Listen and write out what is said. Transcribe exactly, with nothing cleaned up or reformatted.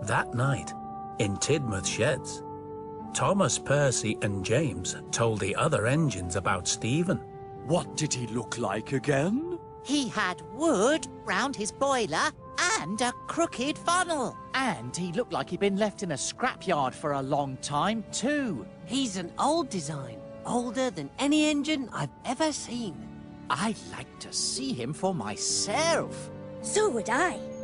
That night, in Tidmouth sheds, Thomas, Percy and James told the other engines about Stephen. What did he look like again? He had wood round his boiler and a crooked funnel. And he looked like he'd been left in a scrapyard for a long time, too. He's an old design, older than any engine I've ever seen. I'd like to see him for myself. So would I.